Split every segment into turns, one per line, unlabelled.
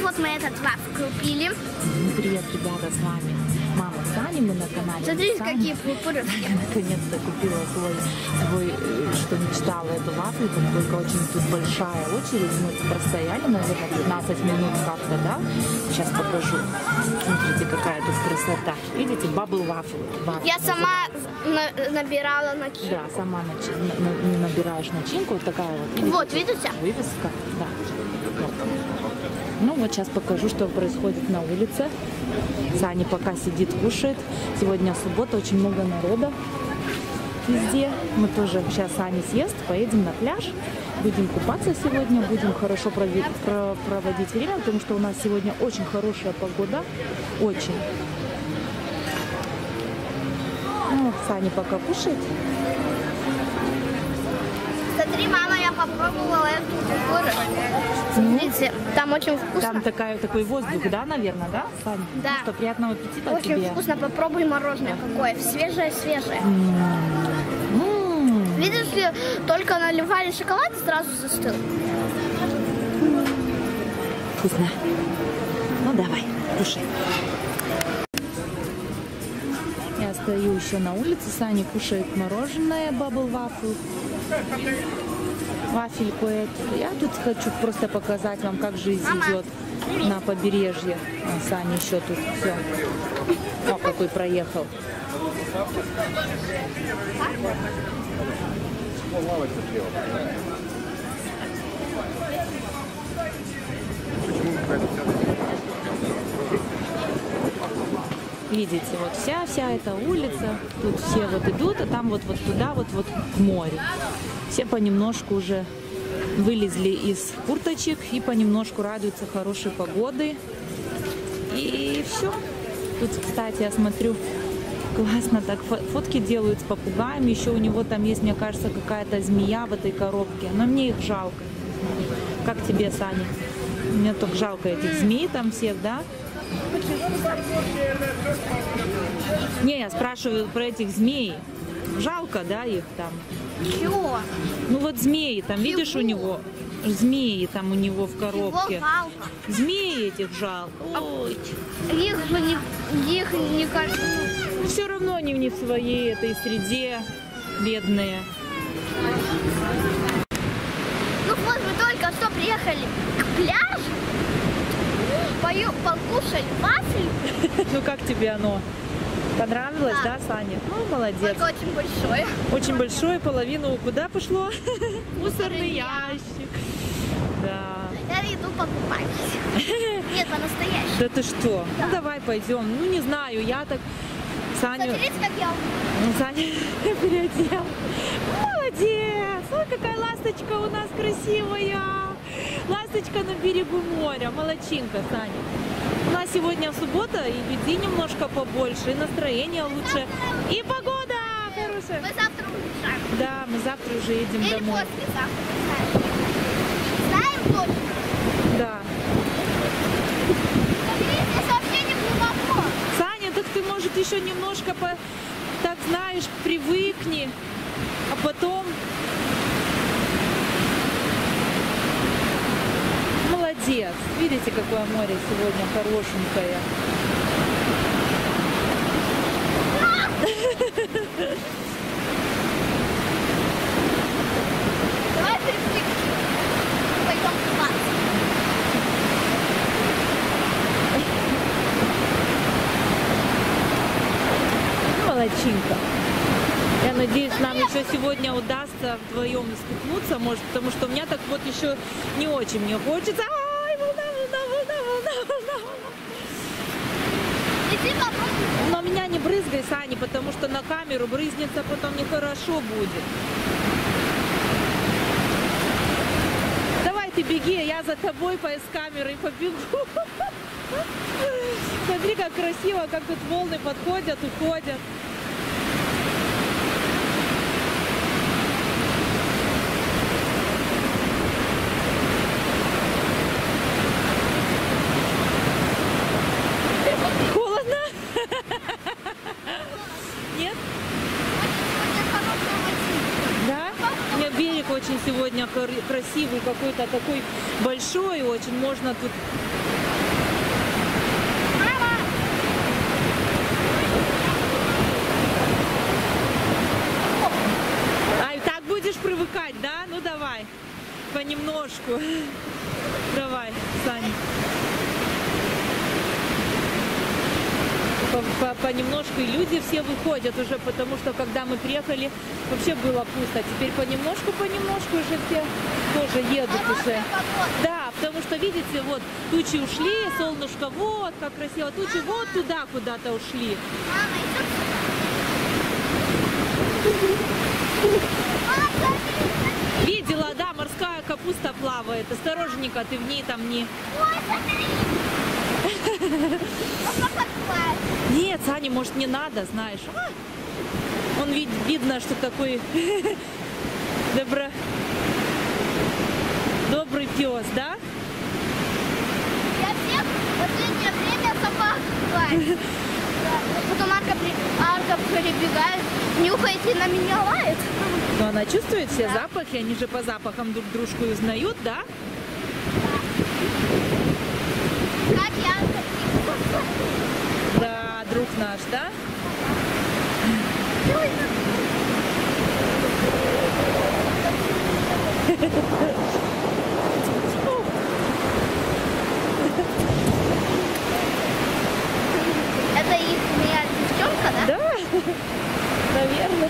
вот мы этот вафель купили.
Привет, ребята, с вами мама Сани, мы на канале.
Смотрите, какие пупырышки.
Я наконец-то купила свой, что мечтала, эту вафлю, только очень тут большая очередь. Мы простояли, наверное, 15 минут как-то, да? Сейчас покажу. Смотрите, какая тут красота. Видите, бабл вафл.
Я сама набирала начинку.
Да, сама набираешь начинку. Вот такая вот.
Вот, видите?
Вывеска, да. Вот. Ну вот сейчас покажу, что происходит на улице. Саня пока сидит, кушает. Сегодня суббота, очень много народа везде. Мы тоже сейчас Саня съест, поедем на пляж. Будем купаться сегодня, будем хорошо проводить время, потому что у нас сегодня очень хорошая погода. Очень. Ну, Саня пока кушает.
Смотри, мама, я попробовала эту пупырышку. Смотрите, там очень вкусно.
Там такой воздух, да, наверное, да, Саня?
Да.
Ну что, приятного аппетита
очень
тебе.
Вкусно. Попробуй мороженое какое. Свежее-свежее. Видишь ли, только наливали шоколад и сразу застыл.
Вкусно. Ну давай, кушай. Я стою еще на улице, Саня кушает мороженое, бабл вафл. Вафельку эту. Я тут хочу просто показать вам, как жизнь идет на побережье. А Саня еще тут все. О, какой проехал. Видите, вот вся эта улица, тут все вот идут, а там вот туда, вот к морю. Все понемножку уже вылезли из курточек и понемножку радуются хорошей погоды. И все. Тут, кстати, я смотрю, классно так фотки делают с попугаями. Еще у него там есть, мне кажется, какая-то змея в этой коробке. Но мне их жалко. Как тебе, Саня? Мне только жалко этих змей там всех, да? Не, я спрашиваю про этих змей. Жалко, да, их там?
Чего?
Ну вот змеи там, видишь, у него? Змеи там у него в коробке. Змеи этих жалко. Ой.
Их не кажется.
Все равно они не в своей этой среде, бедные.
Ну вот мы только что приехали к пляжу. Покушали вафель.
Ну как тебе оно? Понравилось, да, Саня? Ну, молодец.
Только очень большое.
Очень большое, половину куда пошло? Мусорный ящик. Да.
Я иду покупать. Нет, по-настоящему.
Да ты что?
Да.
Ну давай пойдем. Ну не знаю, я так Саню...
Смотрите, как я...
Саня переодел. Молодец! Ой, какая ласточка у нас красивая. Ласточка на берегу моря. Молодчинка, Саня. У нас сегодня суббота, и людей немножко побольше, и настроение лучше, и погода хорошая.
Мы завтра уезжаем.
Да, мы завтра уже едем
Или
домой.
послезавтра. Знаем точно?
Да.
Смотрите, совсем не глубоко.
Саня, так ты, может, еще немножко, так знаешь, привыкни, а потом... Молодец. Видите, какое море сегодня хорошенькое.
Давай пойдем купаться.
Молодчинка. Я надеюсь, нам еще сегодня удастся вдвоем искупнуться, может, потому что у меня так вот еще не очень мне хочется. Ай, волна.
Иди попробуй.
Но меня не брызгай, Саня, потому что на камеру брызнется потом нехорошо будет. Давай ты беги, я за тобой с камерой побегу. Смотри, как красиво, как тут волны подходят, уходят. Холодно? Нет? Да? У меня берег очень сегодня красивый, какой-то такой большой очень. Можно тут... А так будешь привыкать, да? Ну давай, понемножку. Давай, Саня. Понемножку, и люди все выходят уже, потому что когда мы приехали, вообще было пусто. Теперь понемножку уже все тоже едут уже. Да, потому что, видите, вот тучи ушли, солнышко, вот как красиво, тучи вот туда куда-то ушли. Видела, да, морская капуста плавает. Осторожненько, ты в ней там не... Нет, Сане, может, не надо, знаешь. Он видно, что такой добрый пес, да?
Я всех в последнее время собак бывает. Потом Арка перебегает, нюхает и на меня лает.
Но она чувствует все запахи, они же по запахам друг дружку узнают, да?
Как я?
Да, друг наш, да?
Это их моя девчонка, да?
Да, наверное.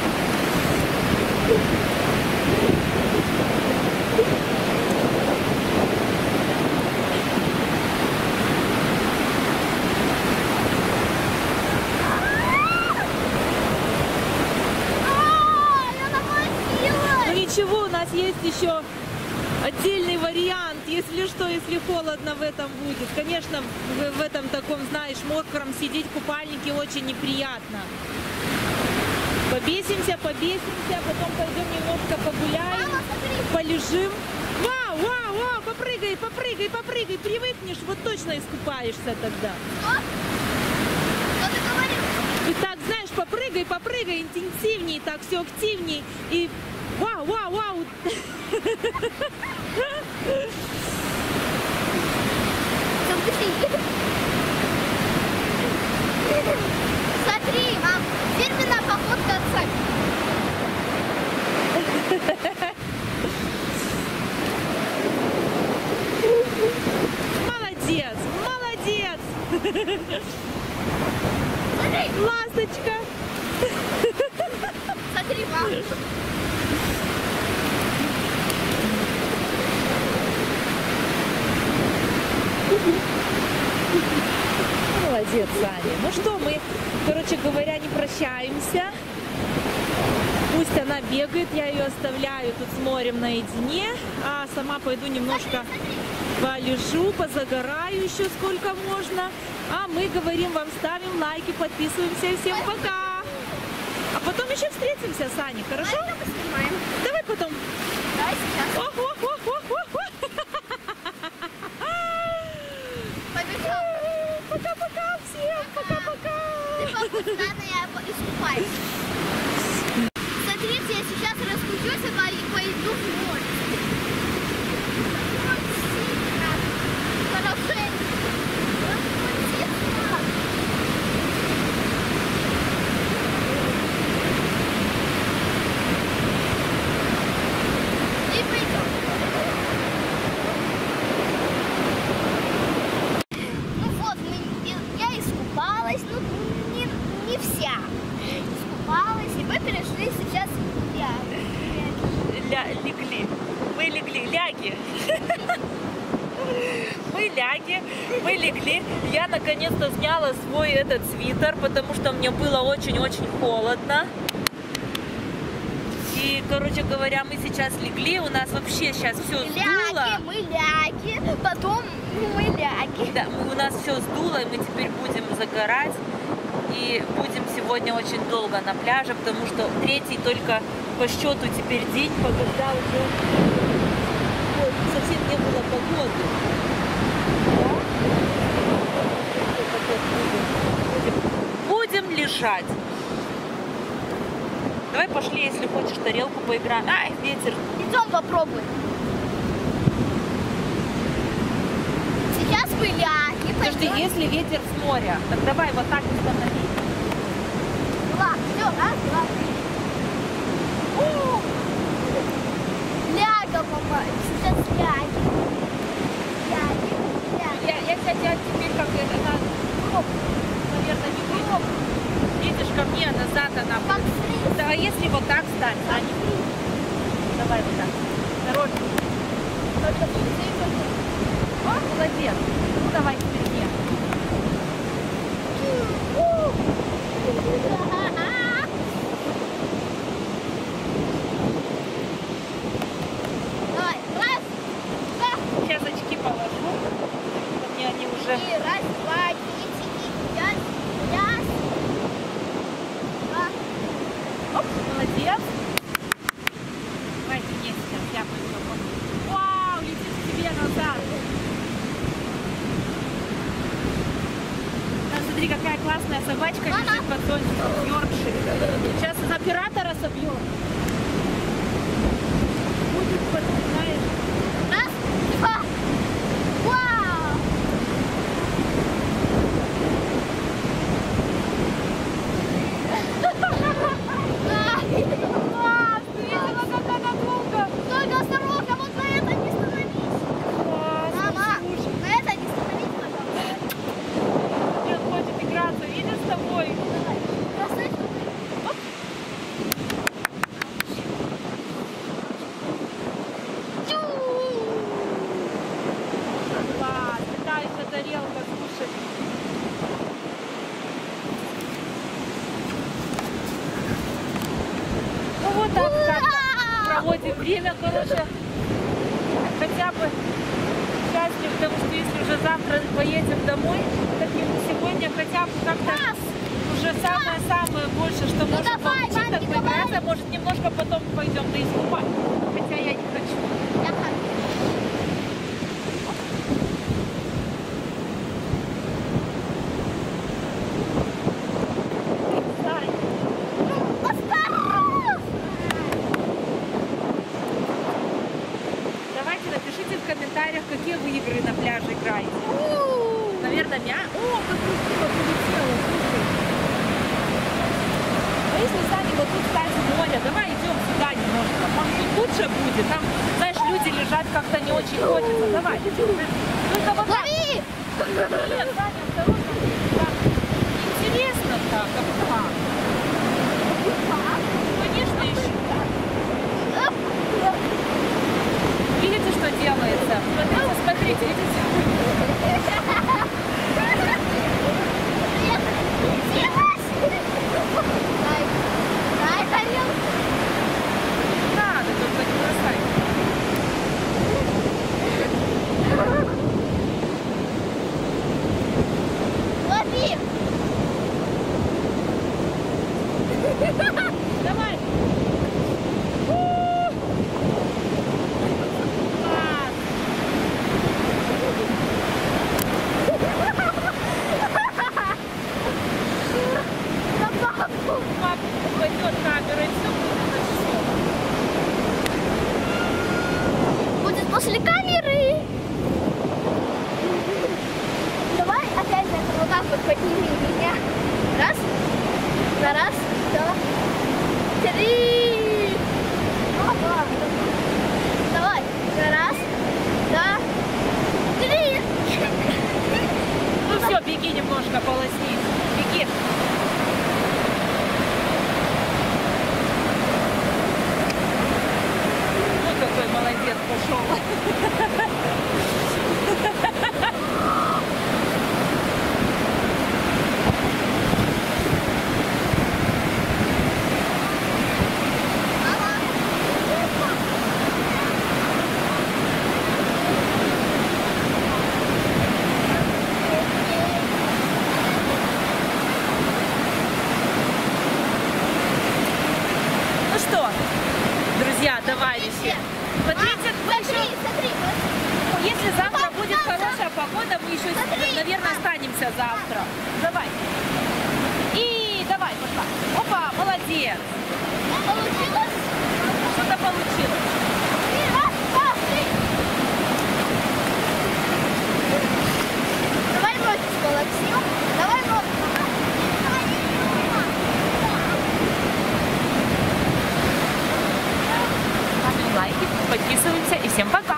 Ничего, у нас есть еще отдельный вариант, если что, если холодно в этом будет. Конечно, в этом таком, знаешь, мокром сидеть в купальнике очень неприятно. Побесимся, потом пойдем немножко погуляем, полежим. Вау, вау, вау, попрыгай, привыкнешь, вот точно искупаешься тогда.
Что ты говоришь?
И так, знаешь, попрыгай, интенсивней, так все активней и... Вау, вау, вау!
Смотри, мам, фирменная походка отца.
Молодец, молодец!
Смотри.
Ласточка!
Смотри, мам.
Молодец, Саня. Ну что, мы, короче говоря, не прощаемся. Пусть она бегает, я ее оставляю тут с морем наедине, а сама пойду немножко полежу, позагораю еще сколько можно. А мы говорим вам, ставим лайки, подписываемся и всем пока. А потом еще встретимся, Саня, хорошо? Давай потом.
Давай сейчас.
Пока-пока всем, пока-пока.
Ты похудана, я искупаюсь. Смотрите, я сейчас раскручусь и пойду в море. Хорошенько. И пойдем. Ну вот, я искупалась, ну не вся. Искупалась, и мы перешли сейчас
Легли. Мы легли. Ляги. Мы легли. Я наконец-то сняла свой этот свитер, потому что мне было очень-очень холодно. И, короче говоря, мы сейчас легли. У нас вообще сейчас все сдуло.
Мы ляги, потом мы ляги.
Да, у нас все сдуло, и мы теперь будем загорать. И будем сегодня очень долго на пляже, потому что третий только по счету теперь день, когда уже совсем не было погоды. Будем лежать. Давай пошли, если хочешь, тарелку поиграем. Ай, ветер.
Идем попробуем.
если ветер с моря, так давай вот так установи.
Два. Все, раз, два, три. Ляга, папа. Сейчас ляги. Ляги.
Я, кстати, теперь как это надо. Наверное, не будет. Видишь, ко мне назад она.
Как фриз.
Да, если вот так встать, а не фриз. Давай вот так. Осторожно. Только фриз. О, молодец. Ну, давай теперь мне.
Давай, раз, два.
Сейчас очки положу. Мне они уже...
И раз, два, три, четыре, пять. Раз, два.
Оп, молодец. Давайте мне сейчас, я пойду. Вау, летит к тебе назад. Смотри, какая классная собачка лежит под зонтиком. Йоркшир. Сейчас из оператора собьем. Будет, знаешь.
Раз, два. Вау!
Класс, ты видела, как она долго?
Только осторожно, вот на это не становись.
Класс,
Мама,
слушай.
на это не становись, пожалуйста.
Он хочет играться, видишь, с тобой?
Давай, бросай.
Класс, летающая тарелка, слушай. Ну вот так как проводим время, короче, хотя бы счастливы, потому что если уже завтра поедем домой, так и сегодня хотя бы как-то уже самое-самое больше, что можно
давай,
получить, так
Ваня,
поиграться, может немножко потом пойдем да искупать, хотя я не хочу.
Я хочу.
Давайте напишите в комментариях, какие вы игры на пляже играете. Наверное, О, как красиво полетело, слушай. А если сами вот тут, кстати, море, давай идем сюда немножко. Там тут лучше будет. Там, знаешь, люди лежат как-то не очень хочется. Давай. Только вот так.
Лови!
Нет, Саня, осторожно. Так. Интересно так, как? Конечно, еще. Видите, что делается? Смотрите, видите?
Дай тарелку.
Надо, только не бросай.
Лови!
Давай. Класс. Папа пойдет камера и все будет хорошо.
Будет после камеры. Давай опять же вот так вот подними меня. Раз. Раз, два, три. Ага. Давай. Раз, два, три.
Ну все, беги немножко, полосни. Беги. Вот какой молодец пошел. Ну что, друзья, товарищи, смотрите, мы еще...
Смотри.
Если завтра будет хорошая погода, мы еще, наверное, останемся завтра. Давай. И давай, пошла. Опа, молодец.
Получилось?
Что-то получилось.
Раз, два, три. Давай бросим.
подписываемся и всем пока!